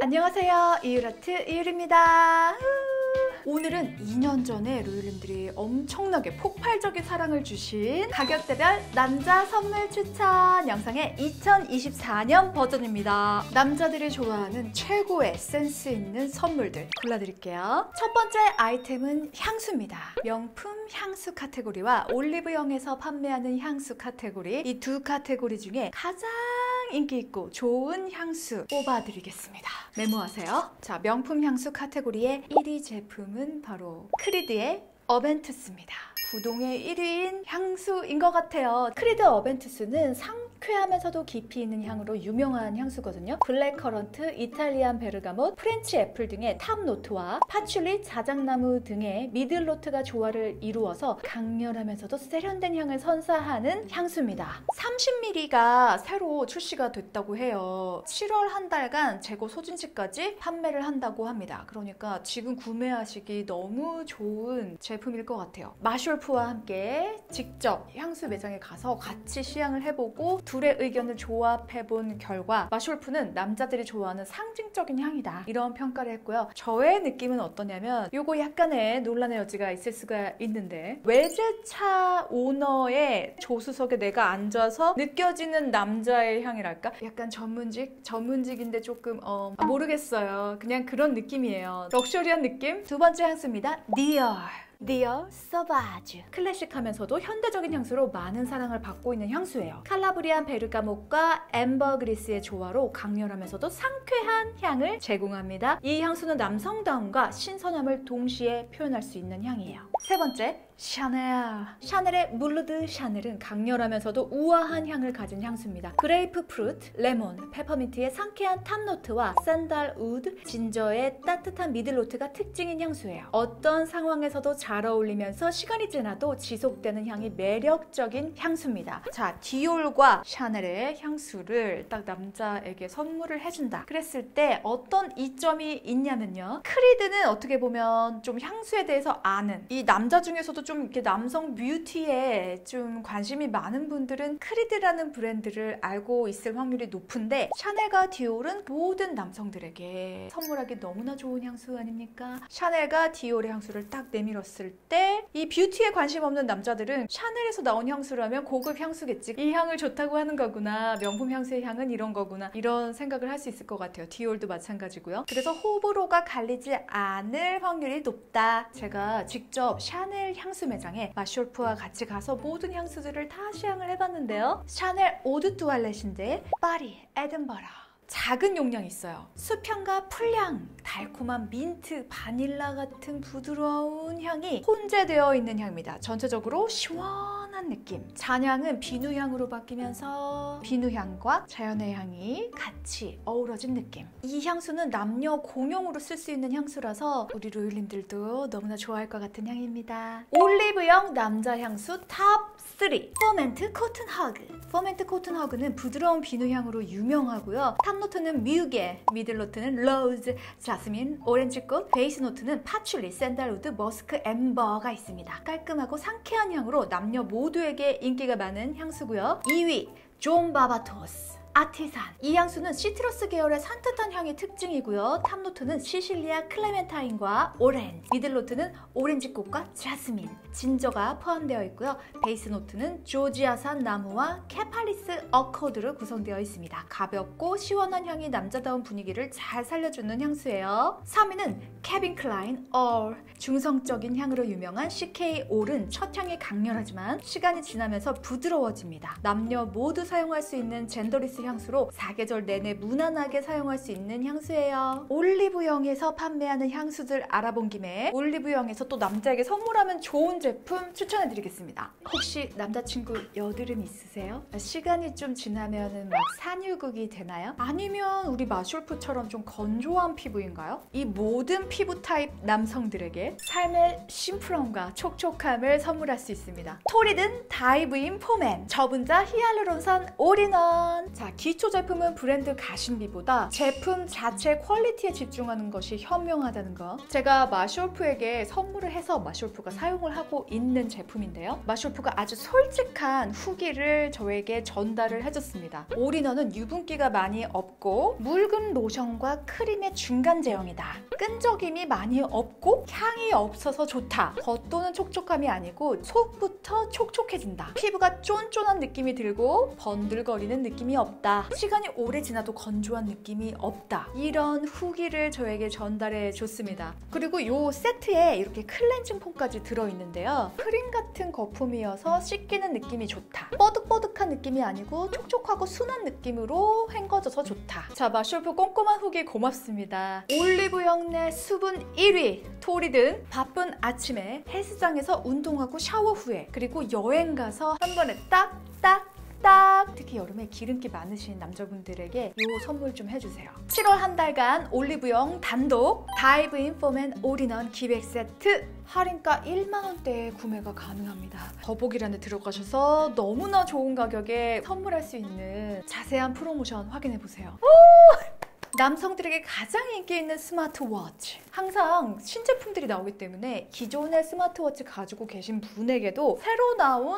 안녕하세요, 이유라트 이유리입니다. 오늘은 2년 전에 로율님들이 엄청나게 폭발적인 사랑을 주신 가격대별 남자 선물 추천 영상의 2024년 버전입니다. 남자들이 좋아하는 최고의 센스 있는 선물들 골라드릴게요. 첫 번째 아이템은 향수입니다. 명품 향수 카테고리와 올리브영에서 판매하는 향수 카테고리, 이 두 카테고리 중에 가장 인기 있고 좋은 향수 뽑아드리겠습니다. 메모하세요. 자, 명품 향수 카테고리의 1위 제품은 바로 크리드의 어벤투스입니다. 부동의 1위인 향수인 것 같아요. 크리드 어벤투스는 상쾌하면서도 깊이 있는 향으로 유명한 향수거든요. 블랙커런트, 이탈리안 베르가못, 프렌치 애플 등의 탑 노트와 파출리, 자작나무 등의 미들 노트가 조화를 이루어서 강렬하면서도 세련된 향을 선사하는 향수입니다. 30ml가 새로 출시가 됐다고 해요. 7월 한 달간 재고 소진시까지 판매를 한다고 합니다. 그러니까 지금 구매하시기 너무 좋은 제품일 것 같아요. 마숄프와 함께 직접 향수 매장에 가서 같이 시향을 해보고 둘의 의견을 조합해본 결과 마숄프는 남자들이 좋아하는 상징적인 향이다, 이런 평가를 했고요. 저의 느낌은 어떠냐면 요거 약간의 논란의 여지가 있을 수가 있는데, 외제차 오너의 조수석에 내가 앉아서 느껴지는 남자의 향이랄까? 약간 전문직인데 조금 모르겠어요. 그냥 그런 느낌이에요. 럭셔리한 느낌? 두 번째 향수입니다. 디올 서바주. 클래식하면서도 현대적인 향수로 많은 사랑을 받고 있는 향수예요. 칼라브리안 베르가못과 앰버그리스의 조화로 강렬하면서도 상쾌한 향을 제공합니다. 이 향수는 남성다움과 신선함을 동시에 표현할 수 있는 향이에요. 세 번째, 샤넬의 물르드 샤넬은 강렬하면서도 우아한 향을 가진 향수입니다. 그레이프 프루트, 레몬, 페퍼민트의 상쾌한 탑노트와 샌달우드, 진저의 따뜻한 미들노트가 특징인 향수예요. 어떤 상황에서도 잘 어울리면서 시간이 지나도 지속되는 향이 매력적인 향수입니다. 자, 디올과 샤넬의 향수를 딱 남자에게 선물을 해준다 그랬을 때 어떤 이점이 있냐면요, 크리드는 어떻게 보면 좀 향수에 대해서 아는, 이 남자 중에서도 좀 이렇게 남성 뷰티에 좀 관심이 많은 분들은 크리드라는 브랜드를 알고 있을 확률이 높은데, 샤넬과 디올은 모든 남성들에게 선물하기 너무나 좋은 향수 아닙니까? 샤넬과 디올의 향수를 딱 내밀었을 때 이 뷰티에 관심 없는 남자들은 샤넬에서 나온 향수라면 고급 향수겠지, 이 향을 좋다고 하는 거구나, 명품 향수의 향은 이런 거구나, 이런 생각을 할 수 있을 것 같아요. 디올도 마찬가지고요. 그래서 호불호가 갈리지 않을 확률이 높다. 제가 직접 샤넬 향수 매장에 마숄프와 같이 가서 모든 향수들을 다 시향을 해봤는데요. 샤넬 오드 투알렛인데 파리, 에든버러. 작은 용량이 있어요. 수평과 풀향, 달콤한 민트, 바닐라 같은 부드러운 향이 혼재되어 있는 향입니다. 전체적으로 시원한 느낌. 잔향은 비누향으로 바뀌면서 비누향과 자연의 향이 같이 어우러진 느낌. 이 향수는 남녀 공용으로 쓸 수 있는 향수라서 우리 로율님들도 너무나 좋아할 것 같은 향입니다. 올리브영 남자 향수 탑 3. 포멘트 코튼 허그. 포멘트 코튼 허그는 부드러운 비누향으로 유명하고요. 탑노트는 뮤게, 미들노트는 로즈, 자스민, 오렌지꽃, 베이스 노트는 파출리, 샌달우드, 머스크, 앰버가 있습니다. 깔끔하고 상쾌한 향으로 남녀 모두에게 인기가 많은 향수고요. 2위, 존 바바토스. 아티산. 이 향수는 시트러스 계열의 산뜻한 향이 특징이고요. 탑노트는 시실리아 클레멘타인과 오렌지, 미들노트는 오렌지꽃과 자스민, 진저가 포함되어 있고요. 베이스 노트는 조지아산 나무와 케팔리스 어코드로 구성되어 있습니다. 가볍고 시원한 향이 남자다운 분위기를 잘 살려주는 향수예요. 3위는 케빈 클라인 All. 중성적인 향으로 유명한 CK All은 첫 향이 강렬하지만 시간이 지나면서 부드러워집니다. 남녀 모두 사용할 수 있는 젠더리스 향수로 사계절 내내 무난하게 사용할 수 있는 향수예요. 올리브영에서 판매하는 향수들 알아본 김에 올리브영에서 또 남자에게 선물하면 좋은 제품 추천해드리겠습니다. 혹시 남자친구 여드름 있으세요? 시간이 좀 지나면 막 산유국이 되나요? 아니면 우리 마숄프처럼 좀 건조한 피부인가요? 이 모든 피부 타입 남성들에게 삶의 심플함과 촉촉함을 선물할 수 있습니다. 토리든 다이브인 포맨 저분자 히알루론산 올인원. 자, 기초 제품은 브랜드 가심비보다 제품 자체 퀄리티에 집중하는 것이 현명하다는 거. 제가 마쇼프에게 선물을 해서 마쇼프가 사용을 하고 있는 제품인데요. 마쇼프가 아주 솔직한 후기를 저에게 전달을 해줬습니다. 올인원은 유분기가 많이 없고 묽은 로션과 크림의 중간 제형이다. 끈적임이 많이 없고 향이 없어서 좋다. 겉도는 촉촉함이 아니고 속부터 촉촉해진다. 피부가 쫀쫀한 느낌이 들고 번들거리는 느낌이 없다. 시간이 오래 지나도 건조한 느낌이 없다. 이런 후기를 저에게 전달해 줬습니다. 그리고 이 세트에 이렇게 클렌징 폼까지 들어있는데요. 크림 같은 거품이어서 씻기는 느낌이 좋다. 뻐득뻐득한 느낌이 아니고 촉촉하고 순한 느낌으로 헹궈져서 좋다. 자, 마쇼프 꼼꼼한 후기 고맙습니다. 올리브영 내 수분 1위. 토리든 바쁜 아침에 헬스장에서 운동하고 샤워 후에 그리고 여행 가서 한 번에 딱 특히 여름에 기름기 많으신 남자분들에게 이 선물 좀 해주세요. 7월 한 달간 올리브영 단독 다이브인 폼앤 올인원 기획 세트 할인가 1만원대에 구매가 가능합니다. 더보기란에 들어가셔서 너무나 좋은 가격에 선물할 수 있는 자세한 프로모션 확인해보세요. 남성들에게 가장 인기 있는 스마트워치. 항상 신제품들이 나오기 때문에 기존의 스마트워치 가지고 계신 분에게도 새로 나온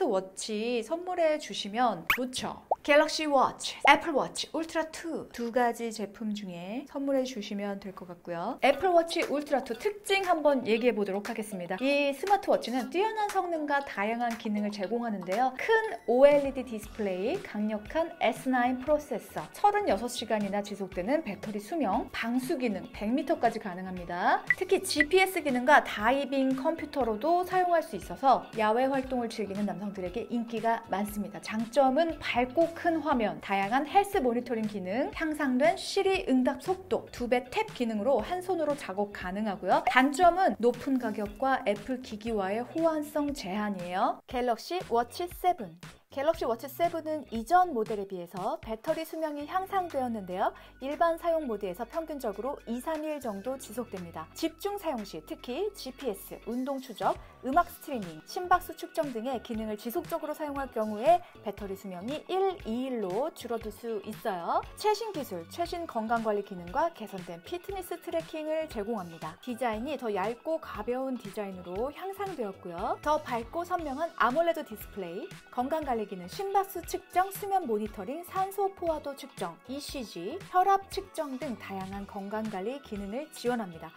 스마트워치 선물해 주시면 좋죠. 갤럭시 워치, 애플워치 울트라 2 두 가지 제품 중에 선물해 주시면 될 것 같고요. 애플워치 울트라 2 특징 한번 얘기해 보도록 하겠습니다. 이 스마트워치는 뛰어난 성능과 다양한 기능을 제공하는데요. 큰 OLED 디스플레이, 강력한 S9 프로세서, 36시간이나 지속되는 배터리 수명, 방수 기능 100m까지 가능합니다. 특히 GPS 기능과 다이빙 컴퓨터로도 사용할 수 있어서 야외 활동을 즐기는 남성들에게 인기가 많습니다. 장점은 밝고 큰 화면, 다양한 헬스 모니터링 기능, 향상된 시리 응답 속도, 2배 탭 기능으로 한 손으로 작업 가능하고요. 단점은 높은 가격과 애플 기기와의 호환성 제한이에요. 갤럭시 워치 7. 갤럭시 워치 7은 이전 모델에 비해서 배터리 수명이 향상되었는데요. 일반 사용 모드에서 평균적으로 2-3일 정도 지속됩니다. 집중 사용 시 특히 GPS, 운동 추적, 음악 스트리밍, 심박수 측정 등의 기능을 지속적으로 사용할 경우에 배터리 수명이 1-2일로 줄어들 수 있어요. 최신 기술, 최신 건강관리 기능과 개선된 피트니스 트래킹을 제공합니다. 디자인이 더 얇고 가벼운 디자인으로 향상되었고요. 더 밝고 선명한 아몰레드 디스플레이, 건강관리 기능, 심박수 측정, 수면 모니터링, 산소 포화도 측정, ECG, 혈압 측정 등 다양한 건강관리 기능을 지원합니다.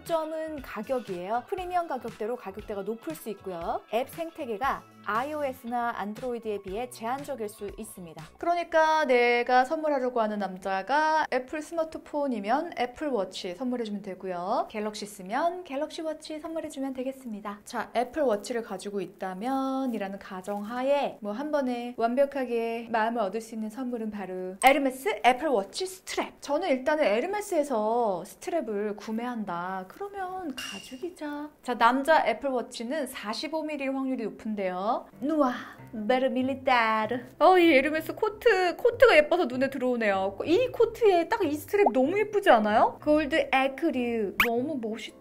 단점은 가격이에요. 프리미엄 가격대로 가격대가 높을 수 있고요. 앱 생태계가 iOS나 안드로이드에 비해 제한적일 수 있습니다. 그러니까 내가 선물하려고 하는 남자가 애플 스마트폰이면 애플워치 선물해주면 되고요. 갤럭시 쓰면 갤럭시 워치 선물해주면 되겠습니다. 자, 애플워치를 가지고 있다면 이라는 가정하에 뭐 한 번에 완벽하게 마음을 얻을 수 있는 선물은 바로 에르메스 애플워치 스트랩. 저는 일단은 에르메스에서 스트랩을 구매한다. 그러면 가죽이자. 자, 남자 애플워치는 45mm 확률이 높은데요. 누아 베르밀리타르. 이 에르메스 코트가 예뻐서 눈에 들어오네요. 이 코트에 딱 이 스트랩 너무 예쁘지 않아요? 골드 에크류 너무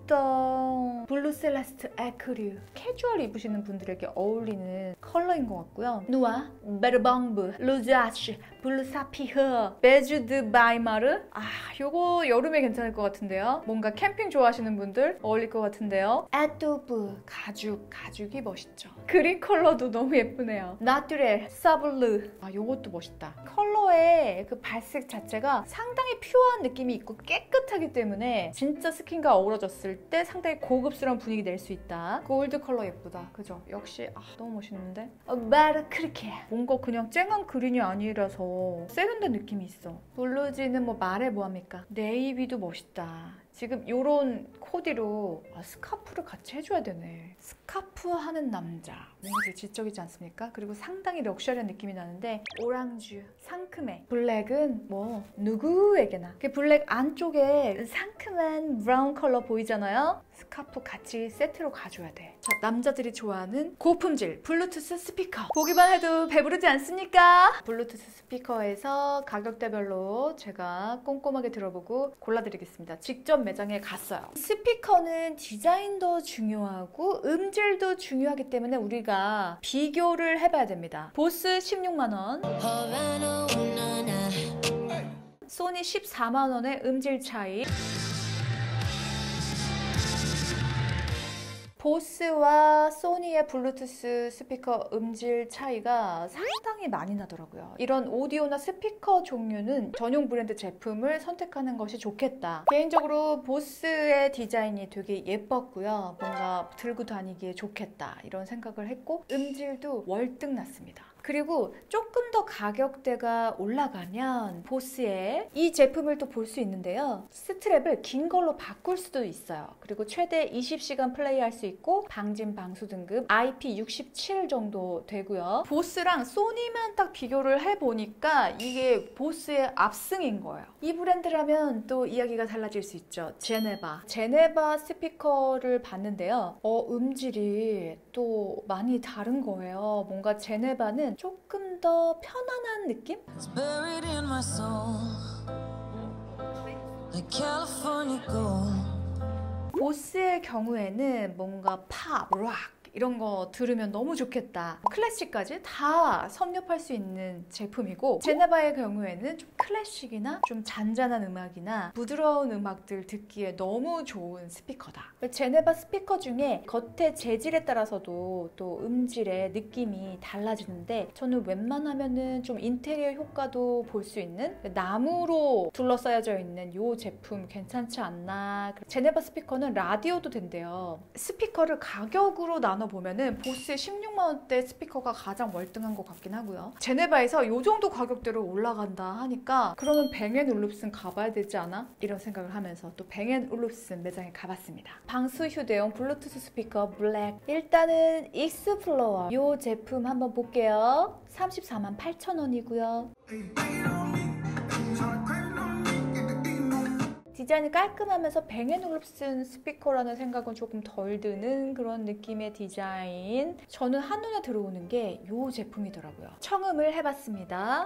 멋있다. 블루 셀레스트 에크류 캐주얼 입으시는 분들에게 어울리는 컬러인 것 같고요. 누아 베르방브 루자시 블루 사피흐 베주드 바이마르. 요거 여름에 괜찮을 것 같은데요. 뭔가 캠핑 좋아하시는 분들 어울릴 것 같은데요. 에뚜브 가죽이 멋있죠. 그린 컬러도 너무 예쁘네요. 나뚜렐 사블르. 요것도 멋있다. 컬러의 그 발색 자체가 상당히 퓨어한 느낌이 있고 깨끗하기 때문에 진짜 스킨과 어우러졌을 때 상당히 고급스러운 분위기 낼 수 있다. 골드 컬러 예쁘다. 그죠? 역시 너무 멋있는데? 마르크리케. 뭔가 그냥 쨍한 그린이 아니라서 세련된 느낌이 있어. 블루지는 뭐 말해 뭐합니까? 네이비도 멋있다. 지금 요런 코디로 스카프를 같이 해줘야 되네. 스카프 하는 남자 뭔가 되게 지적이지 않습니까? 그리고 상당히 럭셔리한 느낌이 나는데 오랑주, 상큼해. 블랙은 뭐 누구에게나 블랙 안쪽에 상큼한 브라운 컬러 보이잖아요? 스카프 같이 세트로 가줘야 돼. 자, 남자들이 좋아하는 고품질 블루투스 스피커. 보기만 해도 배부르지 않습니까? 블루투스 스피커에서 가격대별로 제가 꼼꼼하게 들어보고 골라드리겠습니다. 직접 매장에 갔어요. 스피커는 디자인도 중요하고 음질도 중요하기 때문에 우리가 비교를 해봐야 됩니다. 보스 16만 원, 소니 14만 원의 음질 차이. 보스와 소니의 블루투스 스피커 음질 차이가 상당히 많이 나더라고요. 이런 오디오나 스피커 종류는 전용 브랜드 제품을 선택하는 것이 좋겠다. 개인적으로 보스의 디자인이 되게 예뻤고요. 뭔가 들고 다니기에 좋겠다 이런 생각을 했고, 음질도 월등났습니다. 그리고 조금 더 가격대가 올라가면 보스의 이 제품을 또 볼 수 있는데요. 스트랩을 긴 걸로 바꿀 수도 있어요. 그리고 최대 20시간 플레이할 수 있고 방진 방수 등급 IP67 정도 되고요. 보스랑 소니만 딱 비교를 해보니까 이게 보스의 압승인 거예요. 이 브랜드라면 또 이야기가 달라질 수 있죠. 제네바 스피커를 봤는데요. 음질이 또 많이 다른 거예요. 뭔가 제네바는 조금 더 편안한 느낌? 보스의 경우에는 뭔가 팝, 락 이런 거 들으면 너무 좋겠다. 클래식까지 다 섭렵할 수 있는 제품이고, 제네바의 경우에는 좀 클래식이나 좀 잔잔한 음악이나 부드러운 음악들 듣기에 너무 좋은 스피커다. 제네바 스피커 중에 겉의 재질에 따라서도 또 음질의 느낌이 달라지는데, 저는 웬만하면은 좀 인테리어 효과도 볼 수 있는 나무로 둘러싸여져 있는 이 제품 괜찮지 않나. 제네바 스피커는 라디오도 된대요. 스피커를 가격으로 나눠보면은 보스 16만 원대 스피커가 가장 월등한 것 같긴 하고요. 제네바에서 이 정도 가격대로 올라간다 하니까 그러면 뱅앤올룹슨 가봐야 되지 않아? 이런 생각을 하면서 또 뱅앤올룹슨 매장에 가봤습니다. 방수 휴대용 블루투스 스피커 블랙. 일단은 익스플로어 이 제품 한번 볼게요. 34만 8천 원이고요. 디자인이 깔끔하면서 뱅앤올룹슨 스피커라는 생각은 조금 덜 드는 그런 느낌의 디자인. 저는 한눈에 들어오는 게 이 제품이더라고요. 청음을 해봤습니다.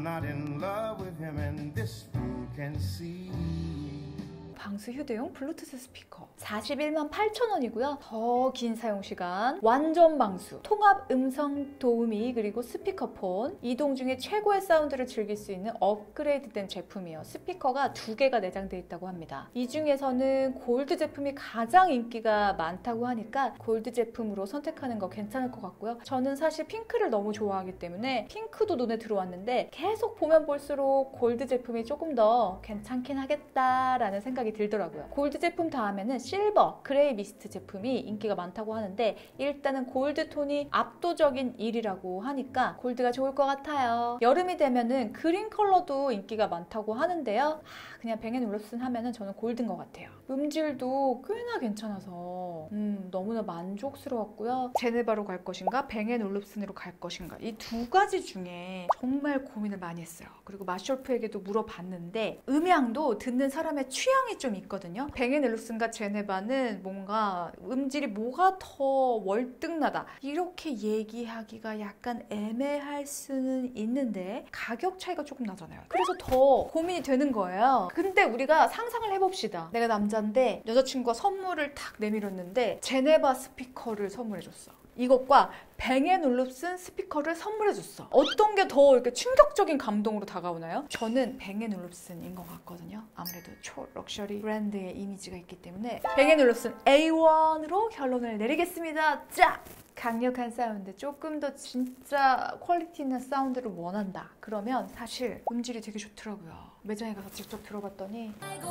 방수 휴대용 블루투스 스피커 41만 8천 원이고요. 더 긴 사용시간, 완전 방수, 통합 음성 도우미, 그리고 스피커폰, 이동 중에 최고의 사운드를 즐길 수 있는 업그레이드된 제품이에요. 스피커가 2개가 내장되어 있다고 합니다. 이 중에서는 골드 제품이 가장 인기가 많다고 하니까 골드 제품으로 선택하는 거 괜찮을 것 같고요. 저는 사실 핑크를 너무 좋아하기 때문에 핑크도 눈에 들어왔는데 계속 보면 볼수록 골드 제품이 조금 더 괜찮긴 하겠다라는 생각이 들더라고요. 골드 제품 다음에는 실버, 그레이 미스트 제품이 인기가 많다고 하는데, 일단은 골드 톤이 압도적인 1위라고 하니까 골드가 좋을 것 같아요. 여름이 되면은 그린 컬러도 인기가 많다고 하는데요. 그냥 뱅앤올룹슨 하면은 저는 골드인 것 같아요. 음질도 꽤나 괜찮아서 너무나 만족스러웠고요. 제네바로 갈 것인가 뱅앤올룹슨으로 갈 것인가, 이 두 가지 중에 정말 고민을 많이 했어요. 그리고 마셜프에게도 물어봤는데 음향도 듣는 사람의 취향이 좀 있거든요. 뱅앤올룹슨과 제네바는 뭔가 음질이 뭐가 더 월등나다 이렇게 얘기하기가 약간 애매할 수는 있는데 가격 차이가 조금 나잖아요. 그래서 더 고민이 되는 거예요. 근데 우리가 상상을 해봅시다. 내가 남자인데 여자친구가 선물을 탁 내밀었는데 제네바 스피커를 선물해줬어. 이것과 뱅앤올룹슨 스피커를 선물해줬어. 어떤 게 더 이렇게 충격적인 감동으로 다가오나요? 저는 뱅앤올룹슨인 것 같거든요. 아무래도 초럭셔리 브랜드의 이미지가 있기 때문에 뱅앤올룹슨 A1으로 결론을 내리겠습니다. 자! 강력한 사운드, 조금 더 진짜 퀄리티 있는 사운드를 원한다. 그러면 사실 음질이 되게 좋더라고요. 매장에 가서 직접 들어봤더니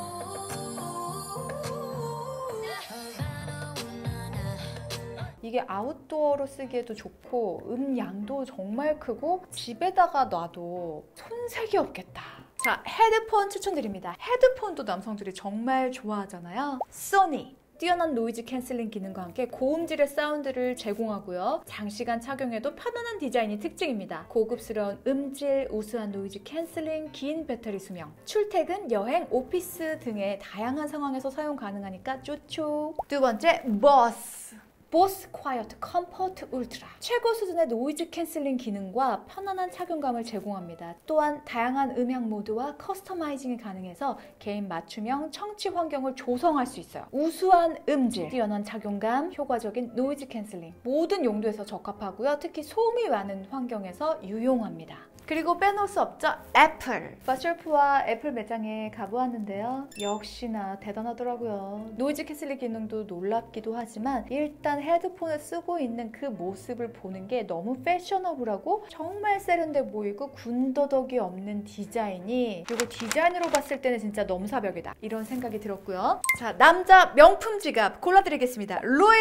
이게 아웃도어로 쓰기에도 좋고 음량도 정말 크고 집에다가 놔도 손색이 없겠다. 자, 헤드폰 추천드립니다. 헤드폰도 남성들이 정말 좋아하잖아요. 소니 뛰어난 노이즈 캔슬링 기능과 함께 고음질의 사운드를 제공하고요. 장시간 착용해도 편안한 디자인이 특징입니다. 고급스러운 음질, 우수한 노이즈 캔슬링, 긴 배터리 수명, 출퇴근, 여행, 오피스 등의 다양한 상황에서 사용 가능하니까 좋죠. 두 번째, 보스. 보스 콰이어트 컴포트 울트라. 최고 수준의 노이즈 캔슬링 기능과 편안한 착용감을 제공합니다. 또한 다양한 음향 모드와 커스터마이징이 가능해서 개인 맞춤형 청취 환경을 조성할 수 있어요. 우수한 음질, 뛰어난 착용감, 효과적인 노이즈 캔슬링. 모든 용도에서 적합하고요. 특히 소음이 많은 환경에서 유용합니다. 그리고 빼놓을 수 없죠. 애플. 버셜프와 애플 매장에 가보았는데요. 역시나 대단하더라고요. 노이즈 캔슬링 기능도 놀랍기도 하지만 일단 헤드폰을 쓰고 있는 그 모습을 보는 게 너무 패셔너블하고 정말 세련돼 보이고 군더더기 없는 디자인이, 이거 디자인으로 봤을 때는 진짜 넘사벽이다 이런 생각이 들었고요. 자, 남자 명품 지갑 골라드리겠습니다.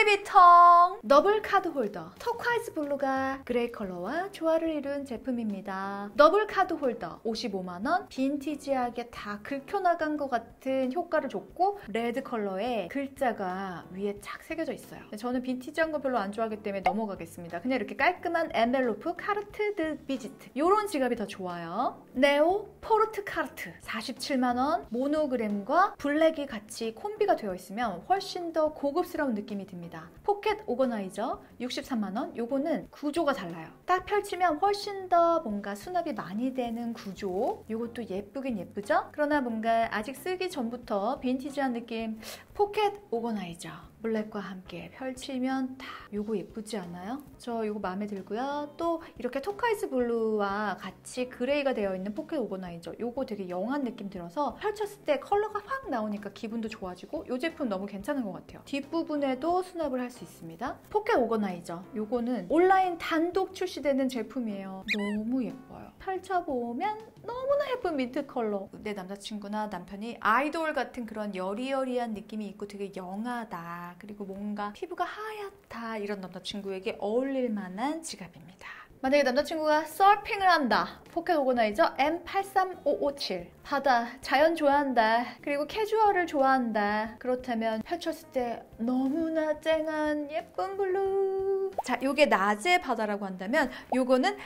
루이비통 더블 카드 홀더. 터콰이즈 블루가 그레이 컬러와 조화를 이룬 제품입니다. 더블 카드 홀더 55만원. 빈티지하게 다 긁혀나간 것 같은 효과를 줬고 레드 컬러에 글자가 위에 착 새겨져 있어요. 저는 빈티지한 거 별로 안 좋아하기 때문에 넘어가겠습니다. 그냥 이렇게 깔끔한 엔벨로프 카르트 드 비지트, 이런 지갑이 더 좋아요. 네오 포르트 카르트 47만원. 모노그램과 블랙이 같이 콤비가 되어 있으면 훨씬 더 고급스러운 느낌이 듭니다. 포켓 오거나이저 63만원. 요거는 구조가 달라요. 딱 펼치면 훨씬 더 뭔가 수납이 많이 되는 구조. 이것도 예쁘긴 예쁘죠? 그러나 뭔가 아직 쓰기 전부터 빈티지한 느낌. 포켓 오거나이저 블랙과 함께 펼치면 다 요거 예쁘지 않아요? 저 요거 마음에 들고요. 또 이렇게 토카이즈 블루와 같이 그레이가 되어 있는 포켓 오거나이저, 요거 되게 영한 느낌 들어서 펼쳤을 때 컬러가 확 나오니까 기분도 좋아지고 이 제품 너무 괜찮은 것 같아요. 뒷부분에도 수납을 할 수 있습니다. 포켓 오거나이저, 요거는 온라인 단독 출시되는 제품이에요. 너무 예뻐요. 펼쳐보면 너무나 예쁜 민트 컬러. 내 남자친구나 남편이 아이돌 같은 그런 여리여리한 느낌이 있고 되게 영하다, 그리고 뭔가 피부가 하얗다, 이런 남자친구에게 어울릴 만한 지갑입니다. 만약에 남자친구가 서핑을 한다. 포켓 오거나이저 M83557. 바다, 자연 좋아한다. 그리고 캐주얼을 좋아한다. 그렇다면 펼쳤을 때 너무나 쨍한 예쁜 블루. 자, 요게 낮의 바다라고 한다면 요거는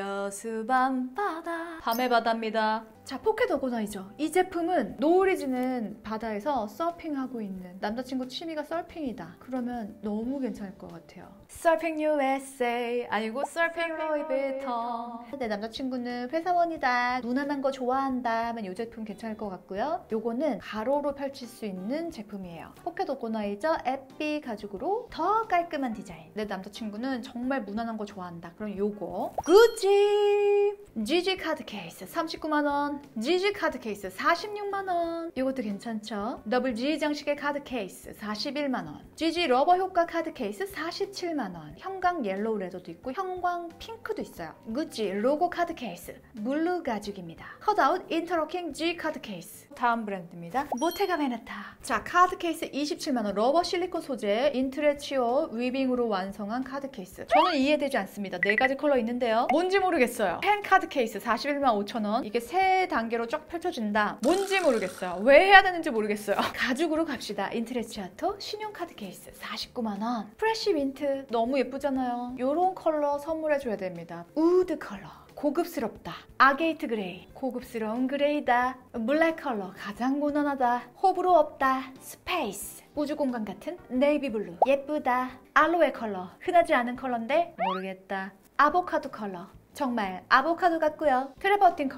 여수밤 바다, 밤의 바다입니다. 자, 포켓 오거나이저. 이 제품은 노을이 지는 바다에서 서핑하고 있는 남자친구 취미가 서핑이다. 그러면 너무 괜찮을 것 같아요. 서핑 USA 아니고 서핑 루이비통. 내 남자친구는 회사원이다, 무난한 거 좋아한다 하면 이 제품 괜찮을 것 같고요. 요거는 가로로 펼칠 수 있는 제품이에요. 포켓 오거나이저 FB 가죽으로 더 깔끔한 디자인. 내 남자친구는 정말 무난한 거 좋아한다. 그럼 요거. 구찌 GG 카드 케이스 39만원. GG 카드 케이스 46만원. 이것도 괜찮죠? 더블 G 장식의 카드 케이스 41만원. GG 러버 효과 카드 케이스 47만원. 형광 옐로우 레더도 있고 형광 핑크도 있어요. 구찌 로고 카드 케이스 블루 가죽입니다. 컷아웃 인터로킹 G 카드 케이스. 다음 브랜드입니다. 모테가 베네타. 자, 카드 케이스 27만원. 러버 실리콘 소재 인트레치오 위빙으로 완성한 카드 케이스. 저는 이해되지 않습니다. 4가지 컬러 있는데요. 뭔지 모르겠어요. 펜 카드 케이스 41만 5천원. 이게 세 단계로 쫙 펼쳐진다. 뭔지 모르겠어요. 왜 해야 되는지 모르겠어요. 가죽으로 갑시다. 인트레치아토 신용 카드 케이스 49만원. 프레쉬 민트 너무 예쁘잖아요. 이런 컬러 선물해줘야 됩니다. 우드 컬러 고급스럽다. 아게이트 그레이 고급스러운 그레이다. 블랙 컬러 가장 무난하다. 호불호 없다. 스페이스 우주 공간 같은 네이비 블루 예쁘다. 알로에 컬러 흔하지 않은 컬러인데 모르겠다. 아보카도 컬러 정말 아보카도 같고요. 트래버틴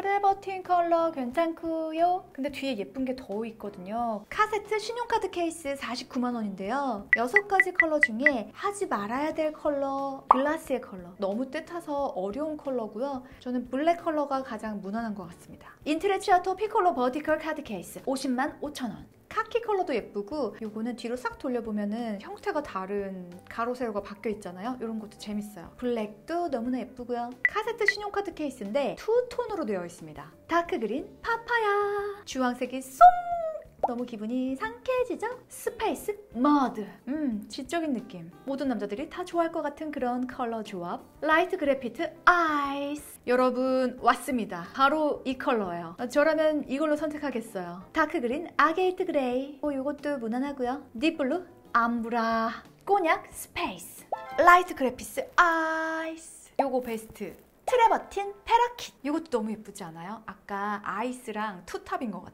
컬러 괜찮고요. 근데 뒤에 예쁜 게 더 있거든요. 카세트 신용카드 케이스 49만원인데요. 6가지 컬러 중에 하지 말아야 될 컬러 글라스의 컬러. 너무 뜻타서 어려운 컬러고요. 저는 블랙 컬러가 가장 무난한 것 같습니다. 인트레치아토 피콜로 버티컬 카드 케이스 50만 5천원. 카키 컬러도 예쁘고 요거는 뒤로 싹 돌려보면은 형태가 다른 가로 세로가 바뀌어 있잖아요. 이런 것도 재밌어요. 블랙도 너무나 예쁘고요. 카세트 신용카드 케이스인데 투톤으로 되어 있습니다. 다크 그린 파파야 주황색이 쏙 너무 기분이 상쾌해지죠? 스페이스 머드 지적인 느낌. 모든 남자들이 다 좋아할 것 같은 그런 컬러 조합. 라이트 그래피트 아이스. 여러분 왔습니다. 바로 이 컬러예요. 저라면 이걸로 선택하겠어요. 다크 그린 아게이트 그레이. 이것도 무난하고요. 딥블루 암브라. 꼬냑 스페이스. 라이트 그래피스 아이스. 요거 베스트. 트래버틴 페라킷. 이것도 너무 예쁘지 않아요? 아까 아이스랑 투탑인 것 같아요.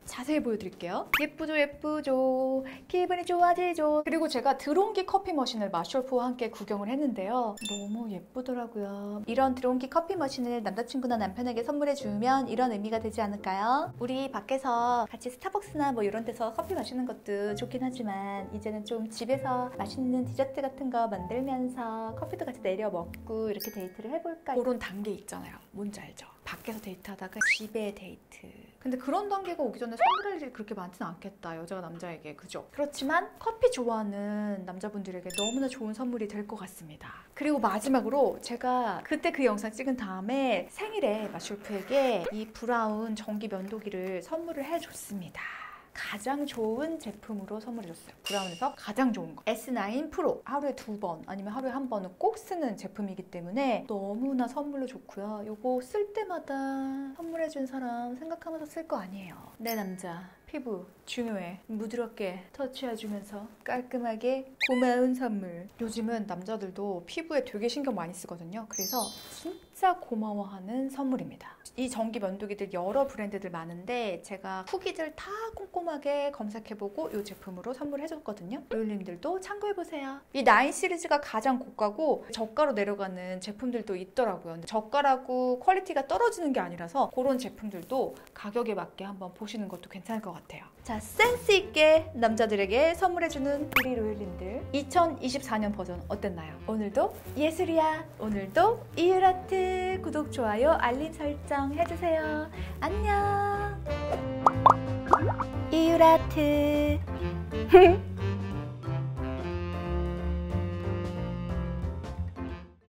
자세히 보여드릴게요. 예쁘죠 예쁘죠, 기분이 좋아지죠. 그리고 제가 드론기 커피 머신을 마쇼프와 함께 구경을 했는데요, 너무 예쁘더라고요. 이런 드론기 커피 머신을 남자친구나 남편에게 선물해 주면 이런 의미가 되지 않을까요? 우리 밖에서 같이 스타벅스나 뭐 이런 데서 커피 마시는 것도 좋긴 하지만 이제는 좀 집에서 맛있는 디저트 같은 거 만들면서 커피도 같이 내려 먹고 이렇게 데이트를 해볼까, 그런 단계 있잖아요. 뭔지 알죠? 밖에서 데이트하다가 집에 데이트. 근데 그런 단계가 오기 전에 선물할 일이 그렇게 많지는 않겠다, 여자가 남자에게. 그죠? 그렇지만 커피 좋아하는 남자분들에게 너무나 좋은 선물이 될 것 같습니다. 그리고 마지막으로 제가 그때 그 영상 찍은 다음에 생일에 마쇼프에게 이 브라운 전기 면도기를 선물을 해줬습니다. 가장 좋은 제품으로 선물해줬어요. 브라운에서 가장 좋은 거, S9 프로. 하루에 2번 아니면 하루에 1번은 꼭 쓰는 제품이기 때문에 너무나 선물로 좋고요. 이거 쓸 때마다 선물해준 사람 생각하면서 쓸 거 아니에요. 내 남자 피부 중요해. 부드럽게 터치해주면서 깔끔하게 고마운 선물. 요즘은 남자들도 피부에 되게 신경 많이 쓰거든요. 그래서 진짜 고마워하는 선물입니다. 이 전기 면도기들 여러 브랜드들 많은데 제가 후기들 다 꼼꼼하게 검색해보고 이 제품으로 선물해줬거든요. 로율님들도 참고해보세요. 이 9 시리즈가 가장 고가고 저가로 내려가는 제품들도 있더라고요. 근데 저가라고 퀄리티가 떨어지는 게 아니라서 그런 제품들도 가격에 맞게 한번 보시는 것도 괜찮을 것 같아요. 자, 센스 있게 남자들에게 선물해주는 우리 로율님들, 2024년 버전 어땠나요? 오늘도 예술이야. 오늘도 이유라트 구독, 좋아요, 알림 설정 해주세요. 안녕. 이유라트